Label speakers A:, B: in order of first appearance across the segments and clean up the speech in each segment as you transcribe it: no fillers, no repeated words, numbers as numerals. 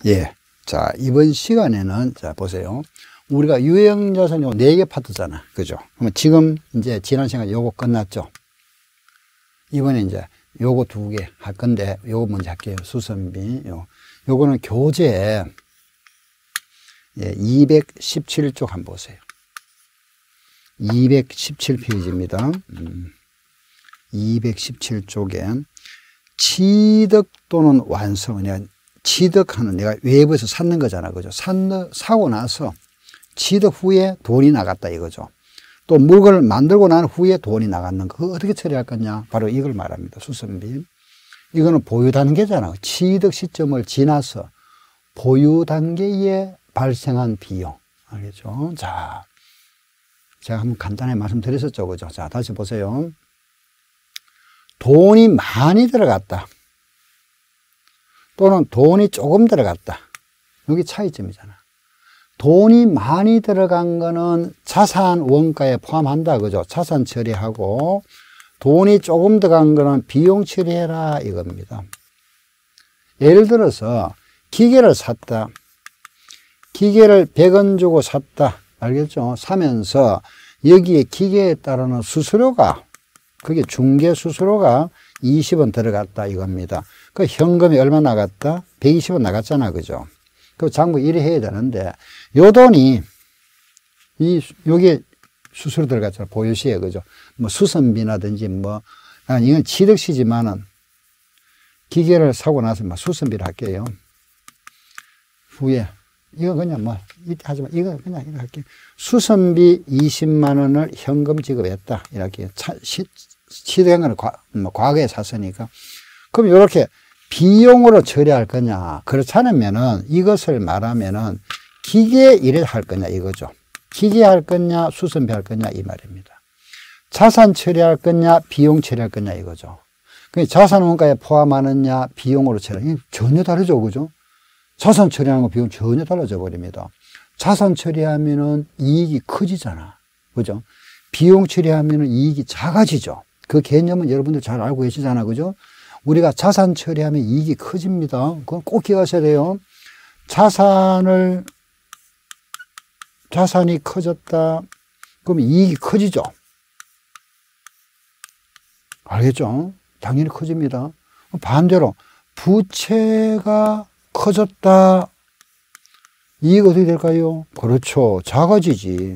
A: 예. 자, 이번 시간에는, 자, 보세요. 우리가 유형자산 요 4개 파트잖아. 그죠? 그러면 지금 이제 지난 시간에 요거 끝났죠? 이번에 이제 요거 2개 할 건데, 요거 먼저 할게요. 수선비. 요거는 교재, 예, 217쪽 한번 보세요. 217페이지입니다. 217쪽에 취득 또는 완성. 취득하는, 내가 외부에서 샀는 거잖아. 그죠? 사고 나서 취득 후에 돈이 나갔다 이거죠. 또 물건을 만들고 난 후에 돈이 나갔는 거. 그거 어떻게 처리할 거냐? 바로 이걸 말합니다. 수선비. 이거는 보유 단계잖아. 취득 시점을 지나서 보유 단계에 발생한 비용. 알겠죠? 자, 제가 한번 간단히 말씀드렸었죠. 그죠? 자, 다시 보세요. 돈이 많이 들어갔다. 또는 돈이 조금 들어갔다. 여기 차이점이잖아. 돈이 많이 들어간 거는 자산 원가에 포함한다. 그죠? 자산 처리하고, 돈이 조금 들어간 거는 비용 처리해라. 이겁니다. 예를 들어서, 기계를 샀다. 기계를 100원 주고 샀다. 알겠죠? 사면서, 여기에 기계에 따르는 수수료가, 그게 중개 수수료가 20원 들어갔다. 이겁니다. 그 현금이 얼마 나갔다? 120원 나갔잖아. 그죠? 그 장부 이래 해야 되는데, 요 돈이, 요게 수수료 들어갔잖아. 보유시에. 그죠? 뭐 수선비라든지 이건 취득시지만은, 기계를 사고 나서 수선비를 할게요. 후에, 이거 그냥 이때 하지 마. 이거 그냥 이거 할게요. 수선비 20만 원을 현금 지급했다. 이렇게 취득한 거는 과거에 샀으니까. 그럼 이렇게 비용으로 처리할 거냐. 그렇지 않으면은 이것을 말하면은 기계 일을 할 거냐 이거죠. 기계 할 거냐 수선비 할 거냐 이 말입니다. 자산 처리할 거냐 비용 처리할 거냐 이거죠. 자산 원가에 포함하느냐 비용으로 처리. 전혀 다르죠. 그죠? 자산 처리하는 거 비용 전혀 달라져 버립니다. 자산 처리하면은 이익이 커지잖아. 그죠? 비용 처리하면은 이익이 작아지죠. 그 개념은 여러분들 잘 알고 계시잖아. 그죠? 우리가 자산 처리하면 이익이 커집니다. 그건 꼭 기억하셔야 돼요. 자산이 커졌다. 그럼 이익이 커지죠. 알겠죠? 당연히 커집니다. 반대로 부채가 커졌다. 이익 어떻게 될까요? 그렇죠. 작아지지.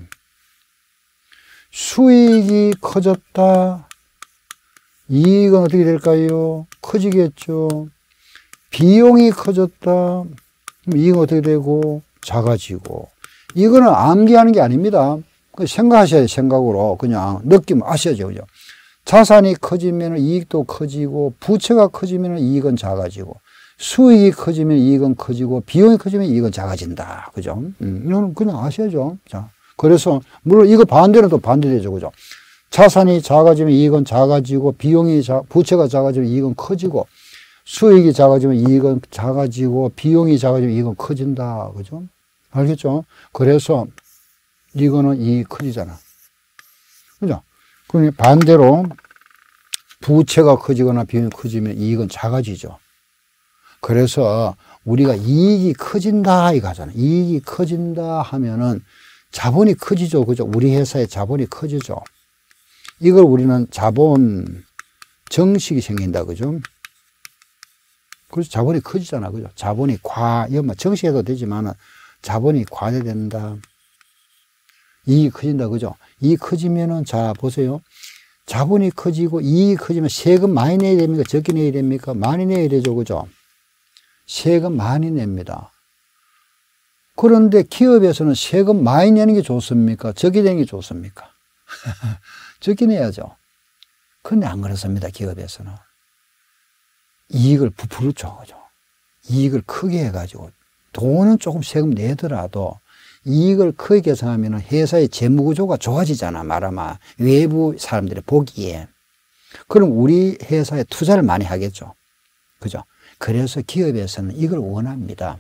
A: 수익이 커졌다. 이익은 어떻게 될까요? 커지겠죠. 비용이 커졌다. 그럼 이익은 어떻게 되고? 작아지고. 이거는 암기하는 게 아닙니다. 생각하셔야 돼요. 생각으로. 그냥 느낌 아셔야죠. 그죠? 자산이 커지면 이익도 커지고, 부채가 커지면 이익은 작아지고, 수익이 커지면 이익은 커지고, 비용이 커지면 이익은 작아진다. 그죠? 이거는 그냥 아셔야죠. 자, 그래서, 물론 이거 반대는 또 반대되죠. 그죠? 자산이 작아지면 이익은 작아지고, 부채가 작아지면 이익은 커지고, 수익이 작아지면 이익은 작아지고, 비용이 작아지면 이익은 커진다. 그죠? 알겠죠? 그래서 이거는 이익이 커지잖아. 그죠? 그러니 반대로 부채가 커지거나 비용이 커지면 이익은 작아지죠. 그래서 우리가 이익이 커진다 이거 하잖아. 이익이 커진다 하면은 자본이 커지죠. 그죠? 우리 회사의 자본이 커지죠. 이걸 우리는 자본 정식이 생긴다. 그죠? 그래서 자본이 커지잖아. 그죠? 자본이 이건 정식해도 되지만은 자본이 과대된다. 이익이 커진다. 그죠? 이익이 커지면은, 자, 보세요. 자본이 커지고 이익이 커지면 세금 많이 내야 됩니까? 적게 내야 됩니까? 많이 내야 되죠. 그죠? 세금 많이 냅니다. 그런데 기업에서는 세금 많이 내는 게 좋습니까? 적게 내는 게 좋습니까? 적게 내야죠. 그런데 안 그렇습니다. 기업에서는. 이익을 부풀어 줘. 그죠? 이익을 크게 해가지고 돈은 조금 세금 내더라도 이익을 크게 계산하면 회사의 재무구조가 좋아지잖아. 말하면 외부 사람들이 보기에. 그럼 우리 회사에 투자를 많이 하겠죠. 그죠? 그래서 기업에서는 이걸 원합니다.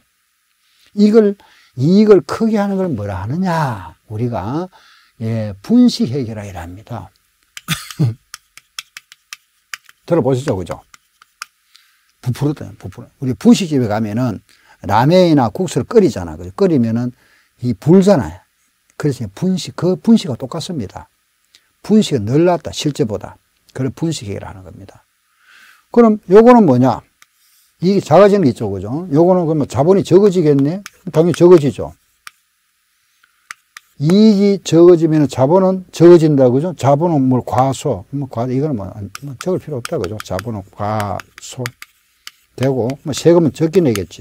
A: 이익을 크게 하는 걸 뭐라 하느냐? 우리가 분식 해결하기를 합니다. 들어보시죠. 그죠? 부풀었다. 부풀어. 우리 분식집에 가면은 라면이나 국수를 끓이잖아. 끓이면은 이 불잖아요. 그래서 그 분식과 똑같습니다. 분식은 늘 낫다, 실제보다. 그런 분식 얘기를 하는 겁니다. 그럼 요거는 뭐냐? 이게 작아지는 게 있죠, 그죠? 요거는 그러면 자본이 적어지겠네? 당연히 적어지죠. 이익이 적어지면 자본은 적어진다, 그죠? 자본은 뭐 과소, 이거는 뭐 적을 필요 없다, 그죠? 자본은 과소 되고, 뭐 세금은 적게 내겠지.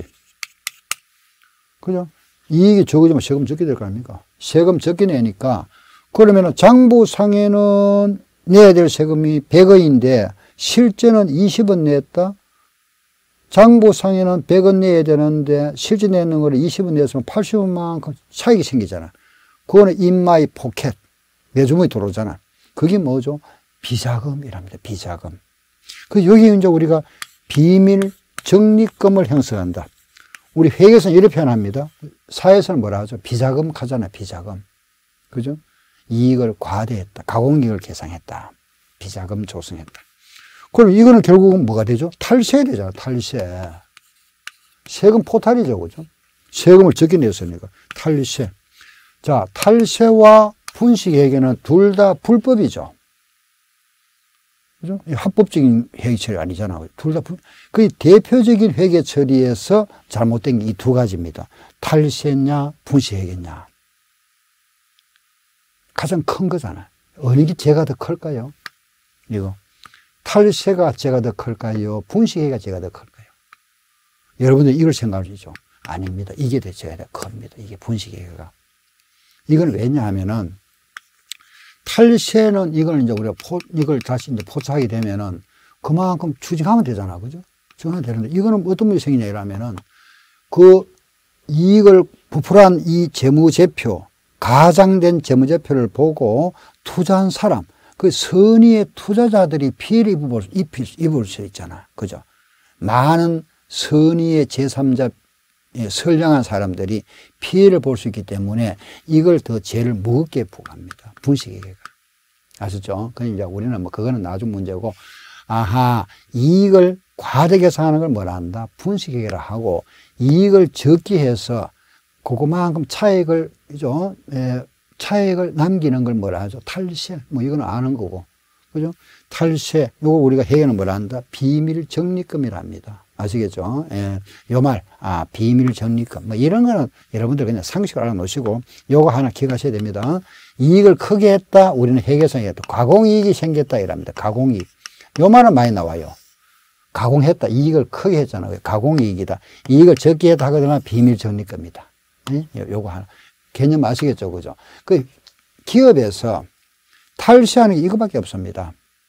A: 그죠? 이익이 적어지면 세금 적게 될 거 아닙니까? 세금 적게 내니까, 그러면은 장부상에는 내야 될 세금이 100원인데, 실제는 20원 냈다? 장부상에는 100원 내야 되는데, 실제 내는 거를 20원 냈으면 80원만큼 차익이 생기잖아. 그거는 in my pocket. 내 주머니 들어오잖아. 그게 뭐죠? 비자금이랍니다. 비자금. 그 여기 이제 우리가 비밀 적립금을 형성한다. 우리 회계에서는 이렇게 표현합니다. 사회에서는 뭐라 하죠? 비자금 하잖아요. 비자금. 그죠? 이익을 과대했다. 가공이익을 계상했다. 비자금 조성했다. 그럼 이거는 결국은 뭐가 되죠? 탈세가 되잖아. 탈세. 세금 포탈이죠. 그죠? 세금을 적게 냈으니까. 탈세. 자, 탈세와 분식회계는 둘 다 불법이죠. 그죠? 합법적인 회계 처리 아니잖아. 둘 다 그 대표적인 회계 처리에서 잘못된 게 이 두 가지입니다. 탈세냐, 분식회계냐. 가장 큰 거잖아. 어느 게 죄가 더 클까요? 이거. 탈세가 죄가 더 클까요? 분식회계가 죄가 더 클까요? 여러분들 이걸 생각하시죠? 아닙니다. 이게 더 죄가 더 큽니다. 이게 분식회계가. 이건 왜냐하면은, 탈세는 이걸 이제 우리가 이걸 다시 이제 포착하게 되면은 그만큼 추징하면 되잖아. 그죠? 추징하면 되는데, 이거는 어떤 문제 생기냐 이러면은, 그 이익을 부풀한 이 재무제표, 가장된 재무제표를 보고 투자한 사람, 그 선의의 투자자들이 피해를 입을 수 있잖아. 그죠? 많은 선의의 제3자 선량한 사람들이 피해를 볼 수 있기 때문에 이걸 더 죄를 무겁게 부과합니다. 분식회계가. 아시죠? 그러니까 이제 우리는 뭐 그거는 나중 문제고, 아하, 이익을 과대 계산하는 걸 뭐라 한다? 분식회계라 하고, 이익을 적게 해서 그거만큼 차익을, 그죠? 차익을 남기는 걸 뭐라 하죠? 탈세. 뭐 이거는 아는 거고. 그죠? 탈세. 요거 우리가 회계는 뭐라 한다? 비밀 적립금이라 합니다. 아시겠죠? 예. 요 말, 비밀 적립금. 뭐 이런 거는 여러분들 그냥 상식을 알아놓으시고, 요거 하나 기억하셔야 됩니다. 이익을 크게 했다. 우리는 회계상에 또 가공이익이 생겼다. 이랍니다. 가공이익. 요 말은 많이 나와요. 가공했다. 이익을 크게 했잖아요. 가공이익이다. 이익을 적게 했다 하거나 비밀 적립금이다. 예? 요거 하나. 개념 아시겠죠? 그죠? 그 기업에서 탈세하는 게 이거밖에 없습니다.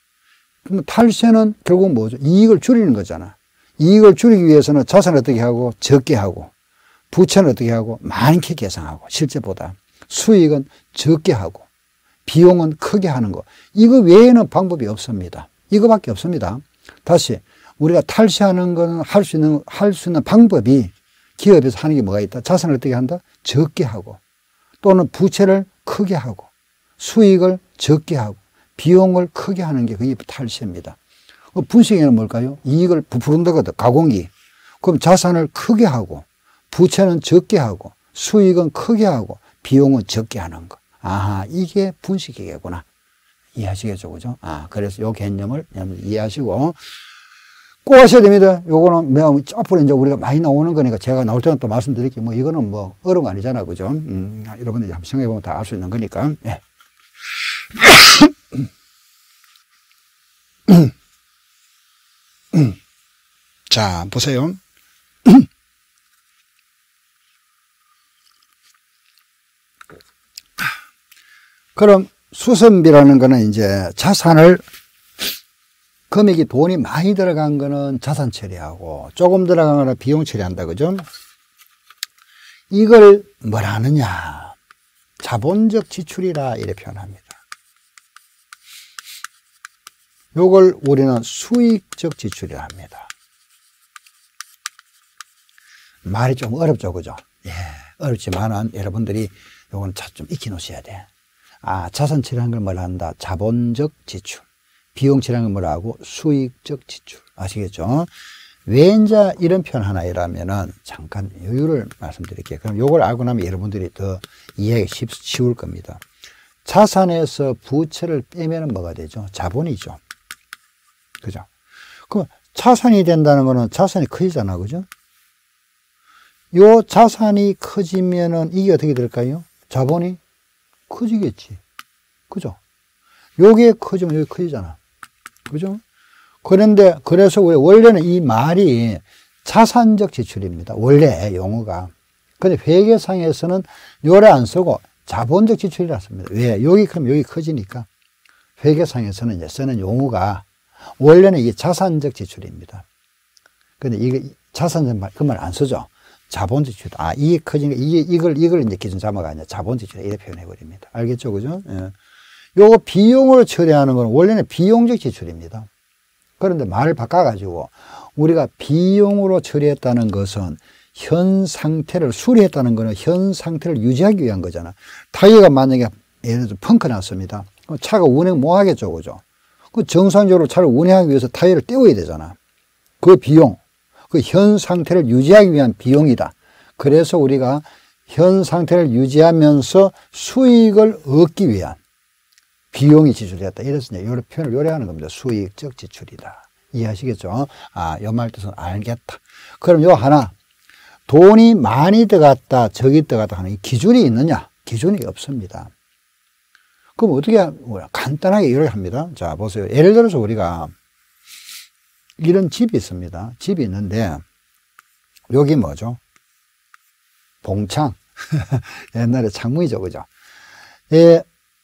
A: 그럼 탈세는 결국 뭐죠? 이익을 줄이는 거잖아. 이익을 줄이기 위해서는 자산을 어떻게 하고 적게 하고, 부채는 어떻게 하고 많게 계상하고, 실제보다 수익은 적게 하고, 비용은 크게 하는 거. 이거 외에는 방법이 없습니다. 이거밖에 없습니다. 다시 우리가 탈세하는 거는 할 수 있는 방법이, 기업에서 하는 게 뭐가 있다? 자산을 어떻게 한다? 적게 하고, 또는 부채를 크게 하고, 수익을 적게 하고, 비용을 크게 하는 게 그게 탈세입니다. 분식회계는 뭘까요? 이익을 부풀은다거든. 가공이익. 그럼 자산을 크게 하고, 부채는 적게 하고, 수익은 크게 하고, 비용은 적게 하는 거. 아하, 이게 분식회계구나. 이해하시겠죠? 그죠? 그래서 요 개념을 이해하시고, 꼭 하셔야 됩니다. 요거는 앞으로 이제 우리가 많이 나오는 거니까 제가 나올 때는 또 말씀드릴게요. 뭐 이거는 뭐 어려운 거 아니잖아. 그죠? 여러분들이 한번 생각해보면 다 알 수 있는 거니까. 예. 자, 보세요. 그럼 수선비라는 거는 이제 자산을, 금액이 돈이 많이 들어간 거는 자산 처리하고, 조금 들어간 거는 비용 처리한다. 그죠? 이걸 뭐라 하느냐? 자본적 지출이라 이렇게 표현합니다. 요걸 우리는 수익적 지출이라 합니다. 말이 좀 어렵죠, 그죠? 예, 어렵지만은 여러분들이 요건 좀 익히 놓으셔야 돼. 자산 처리하는 걸 뭐라 한다? 자본적 지출. 비용 처리하는 걸 뭐라 하고? 수익적 지출. 아시겠죠? 왜 이제 이런 표현 하나 이라면은 잠깐 여유를 말씀드릴게요. 그럼 요걸 알고 나면 여러분들이 더 이해하기 쉬울 겁니다. 자산에서 부채를 빼면은 뭐가 되죠? 자본이죠. 그죠? 그럼 자산이 된다는 거는 자산이 커지잖아. 그죠? 요 자산이 커지면은 이게 어떻게 될까요? 자본이 커지겠지. 그죠? 요게 커지면 여기 커지잖아. 그죠? 그런데, 그래서 우리 원래는 이 말이 자산적 지출입니다. 원래 용어가. 근데 회계상에서는 요래 안 쓰고 자본적 지출이라 씁니다. 왜? 여기 그럼 여기 커지니까. 회계상에서는 이제 쓰는 용어가 원래는 이게 자산적 지출입니다. 근데 이게 자산적 말, 그 말 안 쓰죠. 자본적 지출. 아, 이게 커지니까 이걸 이제 기준 잡아가 아니라 자본적 지출 이렇게 표현해버립니다. 알겠죠? 그죠? 예. 요거 비용으로 처리하는 건 원래는 비용적 지출입니다. 그런데 말을 바꿔가지고 우리가 비용으로 처리했다는 것은 현 상태를 수리했다는 것은 현 상태를 유지하기 위한 거잖아. 타이어가 만약에 예를 들어 펑크 났습니다. 차가 운행 못 하겠죠. 그죠? 그 정상적으로 차를 운행하기 위해서 타이어를 떼어야 되잖아. 그 비용, 그 현 상태를 유지하기 위한 비용이다. 그래서 우리가 현 상태를 유지하면서 수익을 얻기 위한 비용이 지출됐다. 이래서 이제 이런 표현을 요래하는 겁니다. 수익적 지출이다. 이해하시겠죠? 아, 요 말 뜻은 알겠다. 그럼 요 하나, 돈이 많이 들어갔다, 적이 들어갔다 하는 기준이 있느냐? 기준이 없습니다. 그럼 어떻게, 간단하게 이렇게 합니다. 자, 보세요. 예를 들어서 우리가 이런 집이 있습니다. 집이 있는데, 여기 뭐죠? 봉창. 옛날에 창문이죠. 그죠? 예.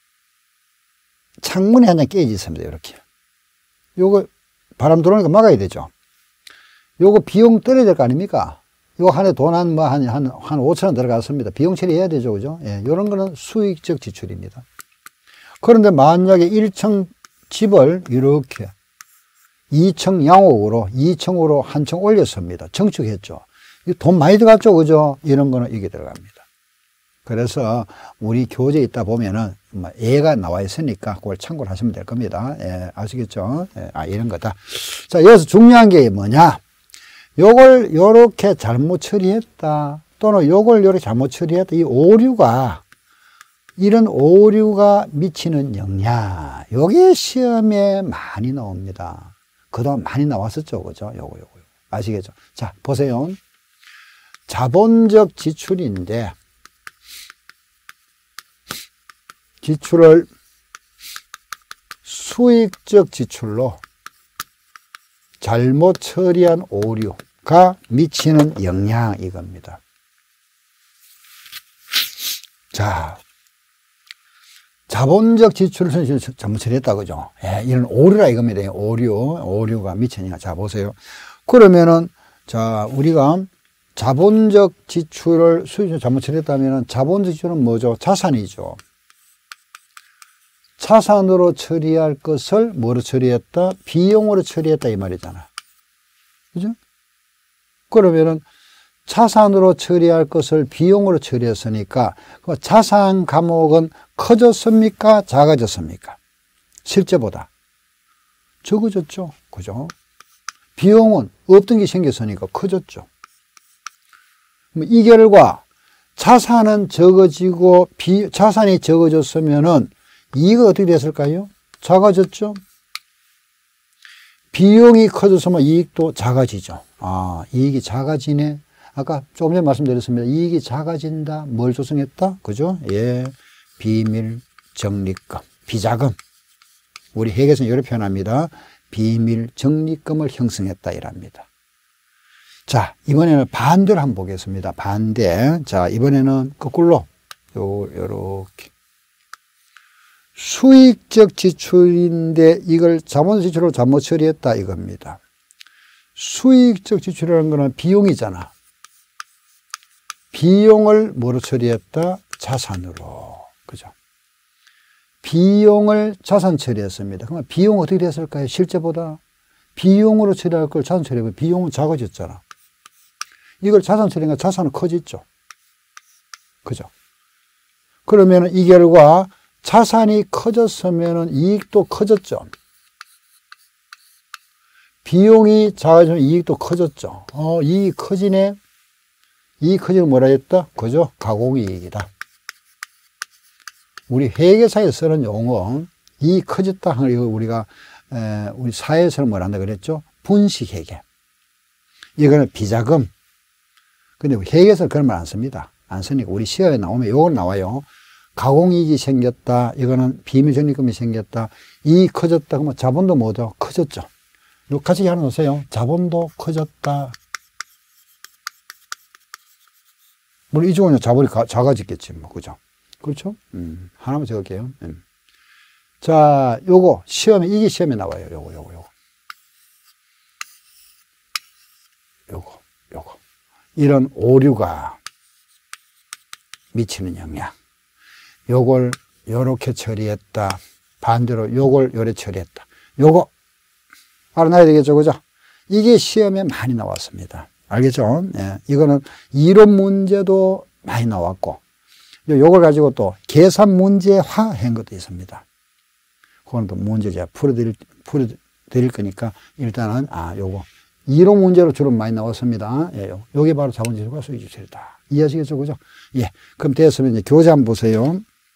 A: 창문이 하나 깨져 있습니다. 이렇게. 요거 바람 들어오니까 막아야 되죠. 요거 비용 떨어야 될 거 아닙니까? 요거 한 해 돈 한 5천 원 들어갔습니다. 비용 처리해야 되죠. 그죠? 예, 요런 거는 수익적 지출입니다. 그런데 만약에 1층 집을 이렇게 2층 양옥으로 2층으로 한 층 올렸습니다. 증축했죠. 돈 많이 들어갔죠. 그죠? 이런 거는 이게 들어갑니다. 그래서 우리 교재에 있다 보면은 예가 나와 있으니까 그걸 참고를 하시면 될 겁니다. 예, 아시겠죠? 예, 아, 이런 거다. 자, 여기서 중요한 게 뭐냐? 요걸 요렇게 잘못 처리했다. 또는 요걸 요렇게 잘못 처리했다. 이 오류가, 이런 오류가 미치는 영향. 요게 시험에 많이 나옵니다. 그동안 많이 나왔었죠. 그죠? 요거. 아시겠죠? 자, 보세요. 자본적 지출인데, 지출을 수익적 지출로 잘못 처리한 오류가 미치는 영향 이겁니다. 자, 자본적 지출을 잘못 처리했다 그죠? 예, 이런 오류라 이겁니다. 오류가 미치는 영향. 자, 보세요. 그러면은 자, 우리가 자본적 지출을 수익적으로 잘못 처리했다면은 자본적 지출은 뭐죠? 자산이죠. 자산으로 처리할 것을 뭐로 처리했다? 비용으로 처리했다 이 말이잖아. 그죠? 그러면은 자산으로 처리할 것을 비용으로 처리했으니까 그 자산 감옥은 커졌습니까? 작아졌습니까? 실제보다 적어졌죠. 그죠? 비용은 없던 게 생겼으니까 커졌죠. 이 결과 자산은 적어지고 자산이 적어졌으면은 이익은 어떻게 됐을까요? 작아졌죠? 비용이 커졌으면 이익도 작아지죠. 아, 이익이 작아지네. 아까 조금 전에 말씀드렸습니다. 이익이 작아진다. 뭘 조성했다? 그죠? 예. 비밀 적립금. 비자금. 우리 회계에서는 이렇게 표현합니다. 비밀 적립금을 형성했다. 이랍니다. 자, 이번에는 반대로 한번 보겠습니다. 반대. 자, 이번에는 거꾸로. 요렇게. 수익적 지출인데 이걸 자본 지출로 잘못 처리했다 이겁니다. 수익적 지출이라는 거는 비용이잖아. 비용을 뭐로 처리했다? 자산으로. 그죠? 비용을 자산 처리했습니다. 그러면 비용 어떻게 됐을까요? 실제보다 비용으로 처리할 걸 자산 처리하면 비용은 작아졌잖아. 이걸 자산 처리하니까 자산은 커졌죠. 그죠? 그러면 이 결과 자산이 커졌으면 이익도 커졌죠. 비용이 작아지면 이익도 커졌죠. 이익이 커지네. 이익 커지는 뭐라 했다? 그죠? 가공이익이다. 우리 회계사에 쓰는 용어, 이익 커졌다 하는 거 우리가, 우리 사회에서는 뭐라 한다 그랬죠? 분식회계. 이거는 비자금. 근데 회계에서는 그런 말 안 씁니다. 안 쓰니까 우리 시험에 나오면 요걸 나와요. 가공이익이 생겼다. 이거는 비밀적립금이 생겼다. 이익 커졌다. 그러면 자본도 뭐죠? 커졌죠. 요 같이 하나 놓으세요. 자본도 커졌다. 물론 이쪽은 자본이 작아졌겠지, 뭐, 그죠? 그렇죠? 하나만 적을게요. 자, 요거, 이게 시험에 나와요. 요거. 이런 오류가 미치는 영향. 요걸 요렇게 처리했다. 반대로 요걸 요래 처리했다. 요거 알아놔야 되겠죠, 그죠? 이게 시험에 많이 나왔습니다. 알겠죠? 예, 이거는 이론 문제도 많이 나왔고, 요걸 가지고 또 계산 문제화한 것도 있습니다. 그건 또 문제 제가 풀어드릴 거니까 일단은, 요거. 이론 문제로 주로 많이 나왔습니다. 예, 요게 바로 자본지출과 수익지출이다. 이해하시겠죠, 그죠? 예. 그럼 됐으면 이제 교재 한번 보세요.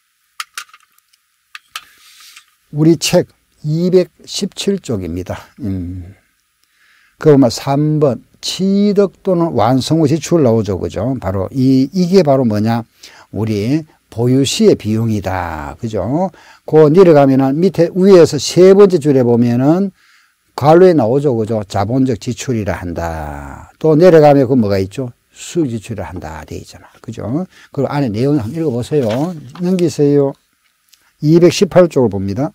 A: 우리 책 217쪽입니다. 그러면 3번. 취득 또는 완성 후 지출 나오죠. 그죠? 바로 이게 바로 뭐냐? 우리 보유 시의 비용이다. 그죠? 그 내려가면은 밑에 위에서 세 번째 줄에 보면은 괄호에 나오죠. 그죠? 자본적 지출이라 한다. 또 내려가면 그 뭐가 있죠? 수익 지출이라 한다. 돼 있잖아. 그죠? 그리고 안에 내용 한번 읽어보세요. 넘기세요. 218쪽을 봅니다.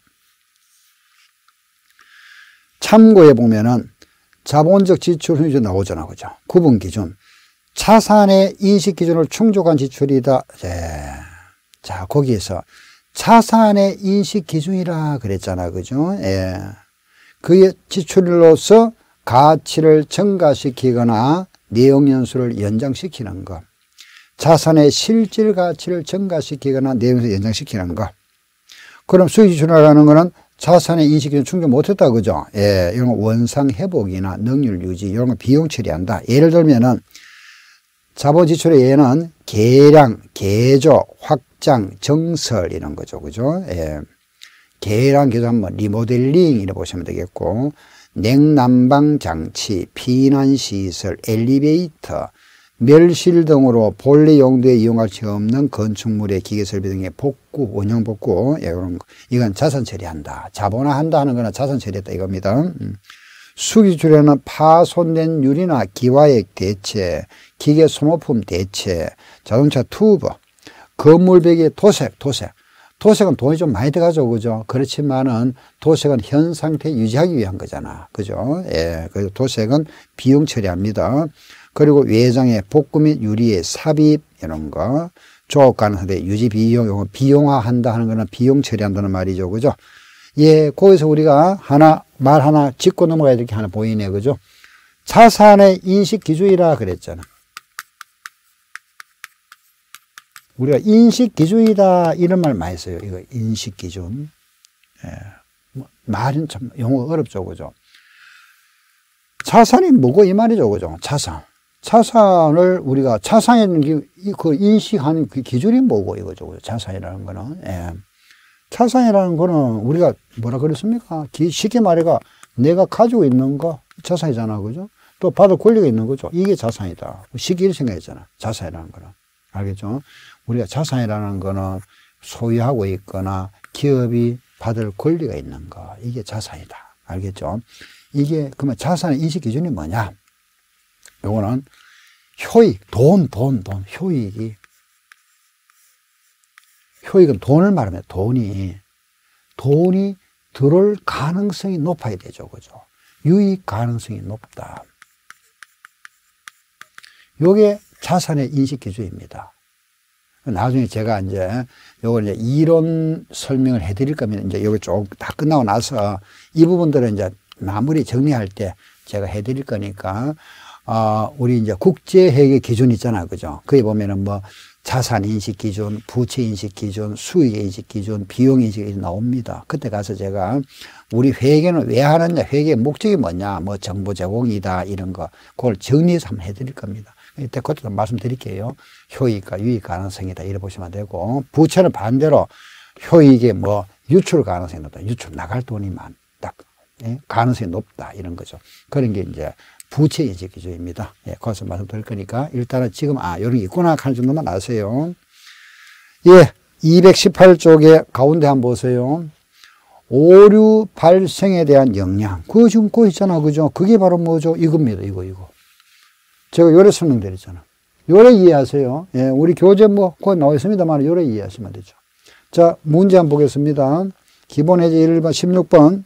A: 참고해 보면은 자본적 지출 순위가 나오잖아. 그죠? 구분 기준. 자산의 인식 기준을 충족한 지출이다. 자, 거기에서 자산의 인식 기준이라 그랬잖아. 그죠? 예. 그의 지출로서 가치를 증가시키거나 내용 연수를 연장시키는 것. 자산의 실질 가치를 증가시키거나 내용 연수를 연장시키는 것. 그럼 수익 지출이라는 거는 자산의 인식 기준 충족 못했다. 그죠? 예, 이런 거 원상 회복이나 능률 유지, 이런 거 비용 처리한다. 예를 들면은, 자본 지출의 예는 개량, 개조, 확장, 정설, 이런 거죠. 그죠? 예. 개량, 개조 하면 리모델링, 이래 보시면 되겠고, 냉난방 장치, 피난시설, 엘리베이터, 멸실 등으로 본래 용도에 이용할 수 없는 건축물의 기계설비 등의 복구, 운영복구, 예, 이런 거. 이건 자산 처리한다. 자본화한다 하는 거나 자산 처리했다 이겁니다. 수기출에는 파손된 유리나 기와액 대체, 기계 소모품 대체, 자동차 튜브, 건물 벽의 도색. 도색은 돈이 좀 많이 들어가죠. 그죠? 그렇지만은 도색은 현 상태 유지하기 위한 거잖아. 그죠? 예. 그래서 도색은 비용 처리합니다. 그리고 외장의 복구 및 유리의 삽입, 이런 거. 조업 가능한데 유지 비용, 비용화한다 하는 거는 비용 처리한다는 말이죠. 그죠? 예, 거기서 우리가 말 하나 짚고 넘어가야 될 게 하나 보이네. 그죠? 자산의 인식 기준이라 그랬잖아. 우리가 인식 기준이다, 이런 말 많이 써요. 이거 인식 기준. 예. 말은 참 영어 어렵죠. 그죠? 자산이 뭐고 이 말이죠. 그죠? 자산을 우리가 자산이라는 그 인식하는 그 기준이 뭐고 이거죠. 그죠? 자산이라는 거는. 예. 자산이라는 거는 우리가 뭐라 그랬습니까? 쉽게 말해가 내가 가지고 있는 거 자산이잖아. 그죠? 또 받을 권리가 있는 거죠. 이게 자산이다. 쉽게 이렇게 생각했잖아. 자산이라는 거는. 알겠죠? 우리가 자산이라는 거는 소유하고 있거나 기업이 받을 권리가 있는 거. 이게 자산이다. 알겠죠? 이게 그러면 자산의 인식 기준이 뭐냐? 요거는 효익, 효익은 돈을 말하면 돈이 들어올 가능성이 높아야 되죠. 그죠? 유익 가능성이 높다. 요게 자산의 인식 기준입니다. 나중에 제가 요걸 이론 설명을 해드릴 거면 요게 좀 다 끝나고 나서 이 부분들은 마무리 정리할 때 제가 해드릴 거니까, 우리 국제회계 기준 있잖아. 그죠? 거기 보면은 자산인식 기준, 부채인식 기준, 수익인식 기준, 비용인식 기준 나옵니다. 그때 가서 제가 우리 회계는 왜 하느냐, 회계의 목적이 뭐냐, 뭐 정보 제공이다, 이런 거, 그걸 정리해서 한번 해드릴 겁니다. 이때 그것도 말씀드릴게요. 효익과 유익 가능성이다, 이래 보시면 되고, 부채는 반대로 효익에 뭐 유출 가능성이 높다, 유출 나갈 돈이 많다, 가능성이 높다, 이런 거죠. 그런 게 이제 부채인식 기준입니다. 예, 거기서 말씀드릴 거니까 일단은 지금 이런 게 있구나 하는 정도만 아세요. 예, 218쪽에 가운데 한번 보세요. 오류 발생에 대한 영향. 그거 지금 그거 있잖아, 그죠? 그게 바로 뭐죠? 이겁니다, 이거. 제가 요래 설명드렸잖아. 요래 이해하세요. 예, 우리 교재 뭐 거기 나와 있습니다만 요래 이해하시면 되죠. 자, 문제 한번 보겠습니다. 기본 해제 1번 16번.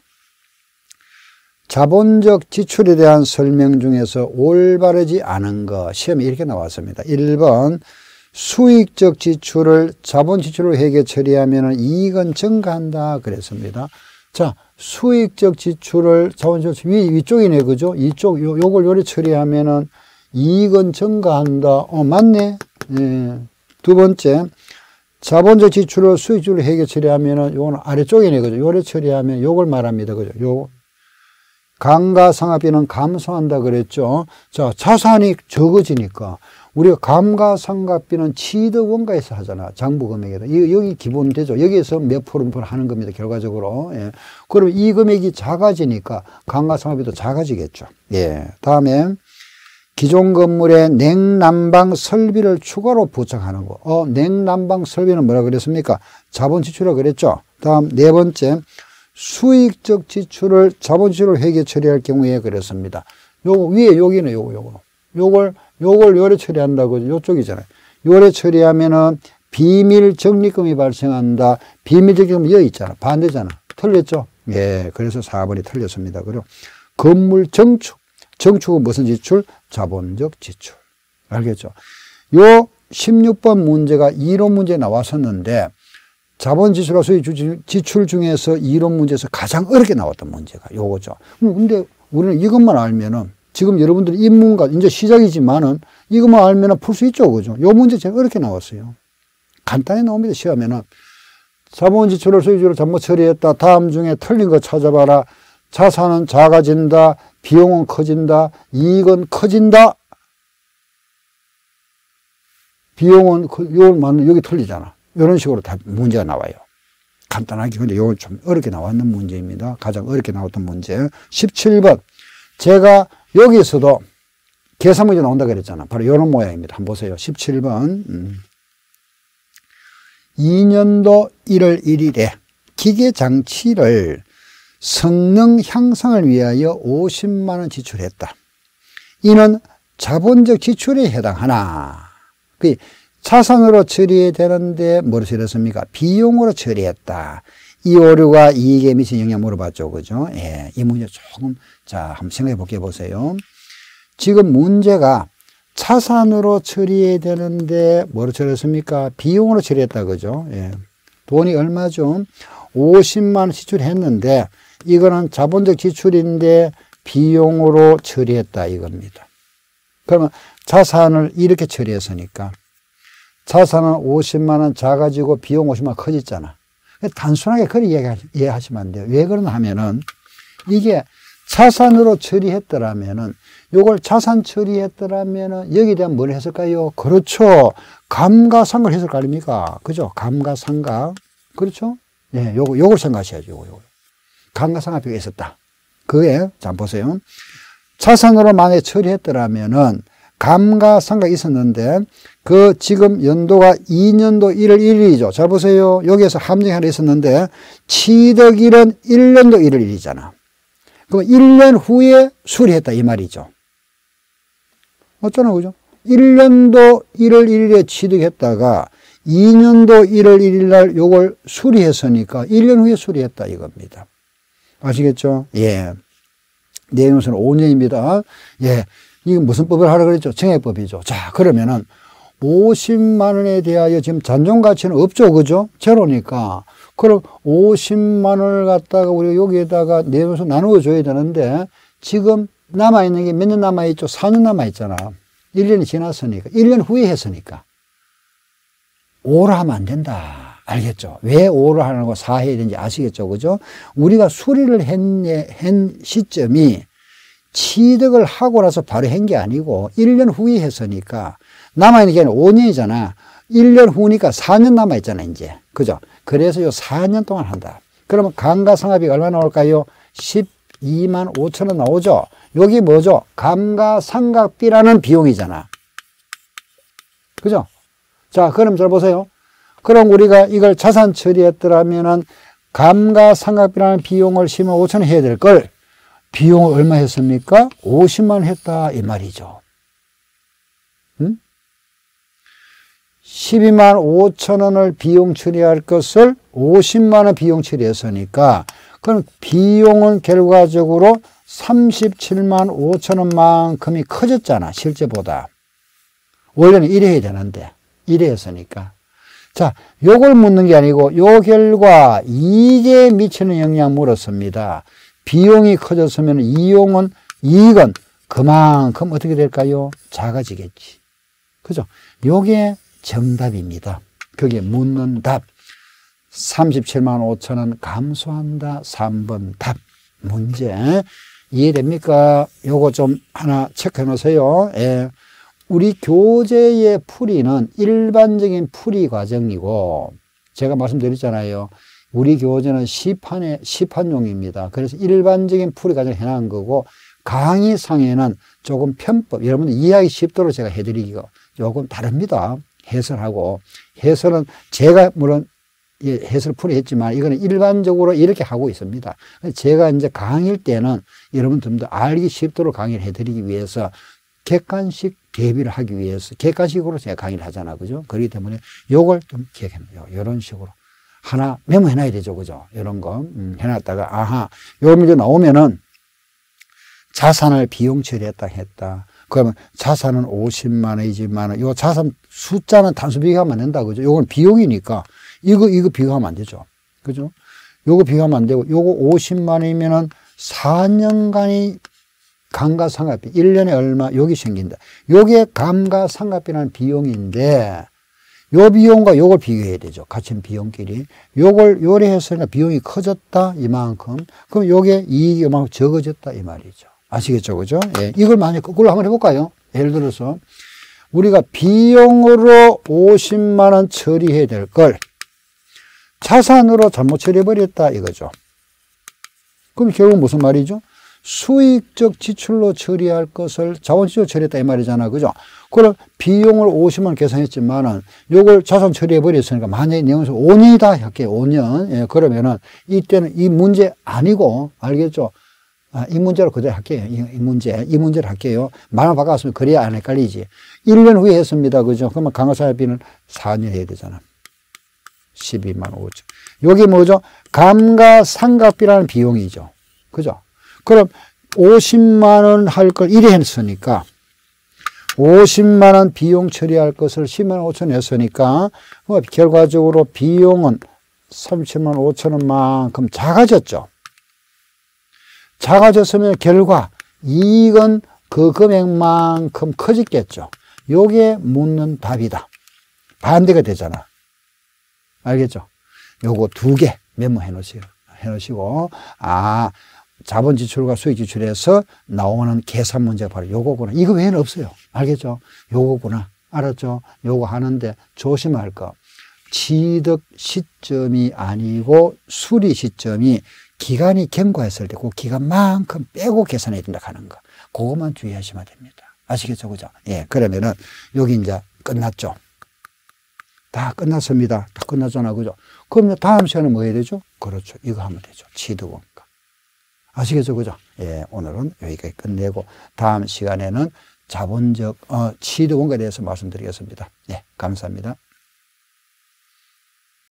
A: 자본적 지출에 대한 설명 중에서 올바르지 않은 거, 시험에 이렇게 나왔습니다. 1번, 수익적 지출을 자본 지출로 회계 처리하면 이익은 증가한다 그랬습니다. 자, 수익적 지출을 자본 지출 위쪽이네, 그죠? 이쪽 요걸 요리 처리하면은 이익은 증가한다. 맞네. 예. 두 번째, 자본적 지출을 수익적으로 회계 처리하면은 요거는 아래쪽이네, 그죠? 요래 처리하면 요걸 말합니다, 그죠? 요 감가상각비는 감소한다 그랬죠. 자, 자산이 적어지니까 우리가 감가상각비는 취득 원가에서 하잖아. 장부 금액에다. 여기 기본 되죠. 여기에서 몇 프로 하는 겁니다. 결과적으로. 예. 그럼 이 금액이 작아지니까 감가상각비도 작아지겠죠. 예. 다음에 기존 건물에 냉난방 설비를 추가로 부착하는 거. 냉난방 설비는 뭐라 그랬습니까? 자본 지출이라고 그랬죠. 다음 네 번째. 수익적 지출을 자본 지출을 회계 처리할 경우에 그랬습니다. 요거 위에 여기는 요걸 요래 처리한다고 요쪽이잖아요. 요래 처리하면은 비밀 적립금이 발생한다. 비밀 적립금 여기 있잖아. 반대잖아. 틀렸죠? 예. 그래서 4번이 틀렸습니다. 그리고 건물 정축은 무슨 지출? 자본적 지출. 알겠죠? 요 16번 문제가 이론 문제 나왔었는데 자본 지출과 수익 지출 중에서 이론 문제에서 가장 어렵게 나왔던 문제가 요거죠. 근데 우리는 이것만 알면은 지금 여러분들 인문과 이제 시작이지만은 이것만 알면은 풀 수 있죠, 그죠? 요 문제 제일 어렵게 나왔어요. 간단히 나옵니다, 시험에는. 자본 지출을 수익 지출을 잘못 처리했다. 다음 중에 틀린 거 찾아봐라. 자산은 작아진다. 비용은 커진다. 이익은 커진다. 비용은 요걸 맞는 여기 틀리잖아. 이런 식으로 다 문제가 나와요. 간단하게. 근데 이건 좀 어렵게 나왔는 문제입니다. 가장 어렵게 나왔던 문제. 17번. 제가 여기서도 계산 문제 나온다 그랬잖아. 바로 이런 모양입니다. 한번 보세요. 17번. 2년도 1월 1일에 기계장치를 성능 향상을 위하여 50만 원 지출했다. 이는 자본적 지출에 해당하나. 자산으로 처리해야 되는데 뭐로 처리했습니까? 비용으로 처리했다. 이 오류가 이익에 미친 영향 물어봤죠. 그죠? 예, 이 문제 조금, 자, 한번 생각해 볼게 보세요. 지금 문제가 자산으로 처리해야 되는데 뭐로 처리했습니까? 비용으로 처리했다. 그죠? 예. 돈이 얼마죠? 50만 원 지출했는데 이거는 자본적 지출인데 비용으로 처리했다. 이겁니다. 그러면 자산을 이렇게 처리했으니까 자산은 50만 원 작아지고 비용 50만 원 커졌잖아. 단순하게 그렇게 이해하시면 안 돼요. 왜 그러냐 하면은 이게 자산으로 처리했더라면은 요걸 자산 처리했더라면은 여기에 대한 뭘 했을까요? 그렇죠. 감가상각을 했을 거 아닙니까? 그죠? 감가상각. 그렇죠? 예, 요걸 생각하셔야죠. 요거. 감가상각비가 있었다. 그게, 자, 보세요. 자산으로 만약에 처리했더라면은 감가상각이 있었는데 그 지금 연도가 2년도 1월 1일이죠. 잘 보세요. 여기에서 함정이 하나 있었는데 취득일은 1년도 1월 1일이잖아. 그럼 1년 후에 수리했다 이 말이죠. 어쩌나 그죠? 1년도 1월 1일에 취득했다가 2년도 1월 1일 날 요걸 수리했으니까 1년 후에 수리했다 이겁니다. 아시겠죠? 예. 내용에서는 5년입니다. 예. 이건 무슨 법을 하라 그랬죠? 정액법이죠. 자, 그러면은 50만 원에 대하여 지금 잔존 가치는 없죠. 그죠? 제로니까. 그럼 50만 원을 갖다가 우리가 여기에다가 내면서 나누어 줘야 되는데 지금 남아있는 게 몇 년 남아있죠? 4년 남아있잖아. 1년이 지났으니까. 1년 후에 했으니까. 오로 하면 안 된다. 알겠죠? 왜 오로 하는 거 4 해야 되는지 아시겠죠? 그죠? 우리가 수리를 한 시점이 취득을 하고 나서 바로 한 게 아니고 1년 후에 했으니까 남아있는 게 5년이잖아. 1년 후니까 4년 남아있잖아, 이제. 그죠? 그래서 요 4년 동안 한다. 그러면 감가상각비가 얼마 나올까요? 12만 5천 원 나오죠? 여기 뭐죠? 감가상각비라는 비용이잖아. 그죠? 자, 그럼 잘 보세요. 그럼 우리가 이걸 자산 처리했더라면은 감가상각비라는 비용을 10만 5천 원 해야 될 걸 비용을 얼마 했습니까? 50만 원 했다 이 말이죠. 응? 12만 5천 원을 비용 처리할 것을 50만 원 비용 처리했으니까 그럼 비용은 결과적으로 37만 5천 원만큼이 커졌잖아. 실제보다. 원래는 1회 해야 되는데 1회 했으니까. 자, 요걸 묻는 게 아니고 요 결과 이익에 미치는 영향 물었습니다. 비용이 커졌으면 이익은 그만큼 어떻게 될까요? 작아지겠지. 그죠? 요게 정답입니다. 그게 묻는 답. 37만 5천 원 감소한다. 3번 답. 문제. 이해됩니까? 요거 좀 하나 체크해 놓으세요. 예. 우리 교재의 풀이는 일반적인 풀이 과정이고, 제가 말씀드렸잖아요. 우리 교재는 시판용입니다. 그래서 일반적인 풀이 과정을 해놓은 거고, 강의상에는 조금 편법, 여러분들 이해하기 쉽도록 제가 해드리기가 조금 다릅니다. 해설하고. 해설은 제가 물론 해설 풀이했지만, 이거는 일반적으로 이렇게 하고 있습니다. 제가 이제 강의일 때는 여러분들도 알기 쉽도록 강의를 해드리기 위해서 객관식 대비를 하기 위해서 객관식으로 제가 강의를 하잖아. 그죠? 그렇기 때문에 요걸 좀 기억해놔요. 이런 식으로. 하나 메모해놔야 되죠. 그죠? 이런 거. 해놨다가, 아하, 요 문제 나오면은 자산을 비용 처리했다 했다. 그러면 자산은 50만 원이지만, 요 자산 숫자는 단수 비교하면 안 된다. 그죠? 요건 비용이니까, 이거 비교하면 안 되죠. 그죠? 요거 비교하면 안 되고, 요거 50만 원이면은 4년간이 감가상각비, 1년에 얼마, 여기 생긴다. 요게 감가상각비라는 비용인데, 요 비용과 요걸 비교해야 되죠. 같은 비용끼리. 요걸 요리했으니까 비용이 커졌다, 이만큼. 그럼 요게 이익이 이만큼 적어졌다, 이 말이죠. 아시겠죠? 그죠? 예. 이걸 만약 거꾸로 한번 해볼까요? 예를 들어서, 우리가 비용으로 50만원 처리해야 될 걸, 자산으로 잘못 처리해버렸다, 이거죠. 그럼 결국 무슨 말이죠? 수익적 지출로 처리할 것을 자원지출로 처리했다 이 말이잖아. 그죠? 그럼 비용을 50만 원 계산했지만은 요걸 자산 처리해 버렸으니까 만약에 내용에서 5년이다 할게요. 5년. 예, 그러면은 이때는 이 문제 아니고 알겠죠? 아, 이 문제로 그대로 할게요. 이 문제를 할게요. 말만 바꿨으면 그래야 안 헷갈리지. 1년 후에 했습니다. 그죠? 그러면 감가상각비는 4년 해야 되잖아. 12만 5천. 요게 뭐죠? 감가상각비라는 비용이죠. 그죠? 그럼 50만 원 할 걸 1회 했으니까 50만 원 비용 처리할 것을 10만 5천 했으니까 결과적으로 비용은 37만 5천 원만큼 작아졌죠. 작아졌으면 결과 이익은 그 금액만큼 커졌겠죠. 요게 묻는 답이다. 반대가 되잖아. 알겠죠? 요거 2개 메모해 놓으세요. 해 놓으시고, 아, 자본 지출과 수익 지출에서 나오는 계산 문제가 바로 요거구나. 이거 외에는 없어요. 알겠죠? 요거구나. 알았죠? 요거 하는데 조심할 거. 취득 시점이 아니고 수리 시점이 기간이 경과했을 때 그 기간만큼 빼고 계산해야 된다 하는 거. 그것만 주의하시면 됩니다. 아시겠죠? 그죠? 예. 그러면은 여기 이제 끝났죠? 다 끝났습니다. 다 끝났잖아. 그죠? 그럼 다음 시간에 뭐 해야 되죠? 그렇죠. 이거 하면 되죠. 취득원. 아시겠죠? 그죠? 예, 오늘은 여기까지 끝내고 다음 시간에는 자본적 취득원가에 대해서 말씀드리겠습니다. 예, 감사합니다.